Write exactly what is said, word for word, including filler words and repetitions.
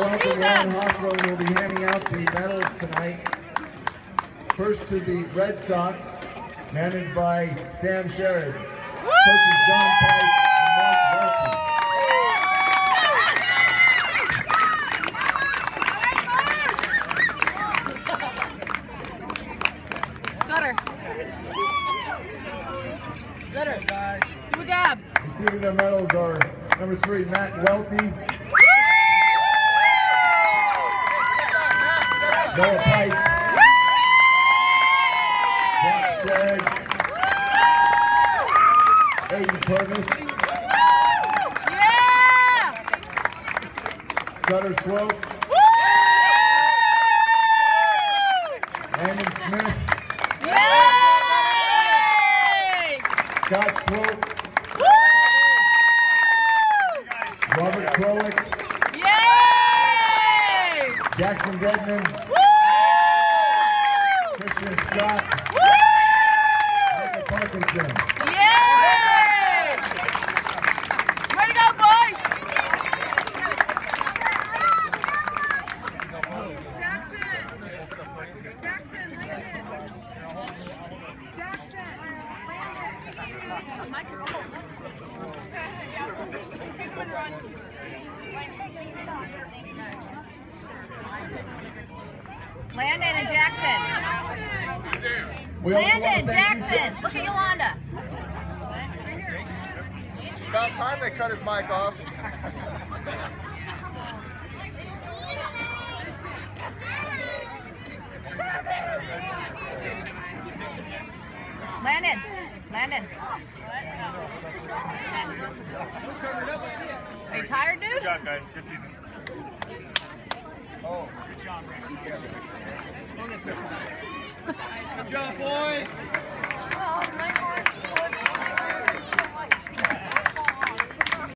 welcome Ron Hoffro, will be handing out the medals tonight. First to the Red Sox, managed by Sam Sherrod. Coaches John Pike and Mark Welty. Sutter. Sutter. Do a dab. Receiving their medals are number three, Matt Welty. Noah Pike. Jack Sherrod. Aiden Purvis. Yeah! Sutter Swope. Landon Smith. Yay! Scott Swope. Robert Krolik. Yay! Jackson Deadman. Christian Scott. Michael Parkinson. Yay! Way to go, boys! Landon and Jackson. We also Landon, want to thank you Jackson. Look at Yolanda. It's about time they cut his mic off. Landon. Landon. Are you tired, dude? Good job, guys. Good season. Oh. Good job, Rex. Good job, boys.